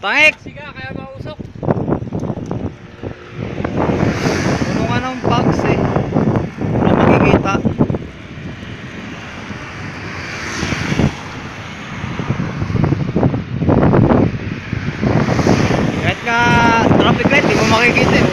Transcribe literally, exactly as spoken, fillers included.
Tangik! Siga, kaya mausok. Puno nga ng bugs eh. Wala makikita. Kahit nga traffic light, di mo makikita eh.